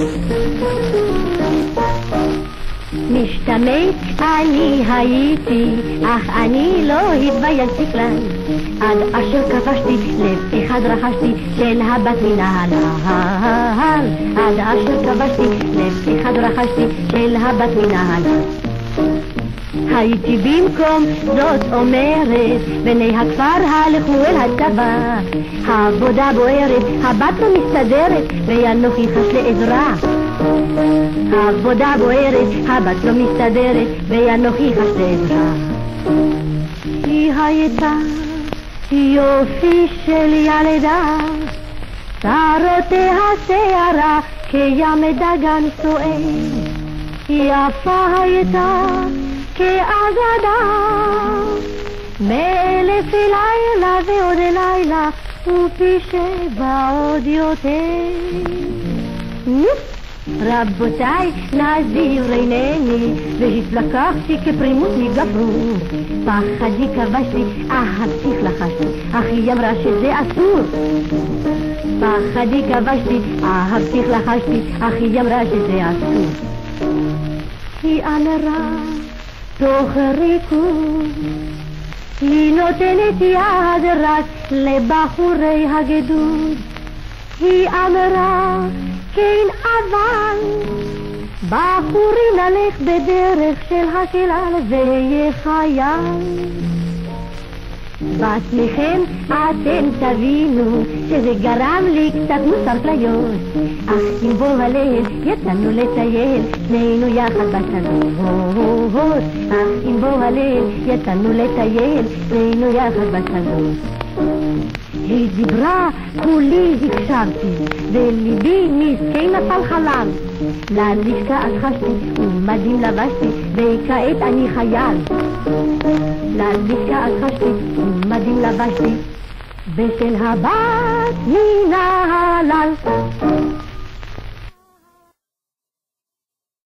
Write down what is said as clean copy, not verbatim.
משתמש אני הייתי, אך אני לא התביישתי כלל, עד אשר כבשתי לב אחד רכשתי של הבת מן הנהר, עד אשר כבשתי לב אחד רכשתי של הבת מן הנהר. הייתי במקום זאת אומרת, בני הכפר הלכו אל הצבא, העבודה בוערת, הבת לא מסתדרת, ואנוכי חש לעזרה. העבודה בוערת, הבת לא מסתדרת, ואנוכי חש לעזרה. היא הייתה יופי של ילדה, שערותיה שערה כים דגן סוער, יפה הייתה כאגדה, מאלף לילה ועוד לילה, ופי שבע עוד יותר. רבותיי, נזיר אינני, והתלקחתי כפרימות מגברות. פחדי כבשתי, אהבתיך לחשתי, אך היא אמרה שזה אסור. פחדי כבשתי, אהבתיך לחשתי, אך היא אמרה שזה אסור. היא אמרה תוך ריקוד, היא נותנת יד רק לבחורי הגדוד. היא אמרה כן אבל בחורים נלך בדרך של הכלל ויהיה חייל. בעצמכם אתם תבינו שזה גרם לי קצת מוסר כליות, אך אם בוא הלב יצאנו לטייל שנינו יחד בשדות, אך אם בוא הלב יצאנו לטייל שנינו יחד בשדות. היא דיברה, כולי הקשבתי, וליבי מסכן נפל חלב. ללשכה אז חשתי, ומדים לבשתי, וכעת אני חייל. ללשכה אז חשתי, ומדים לבשתי, בשל הבת מן ההלל.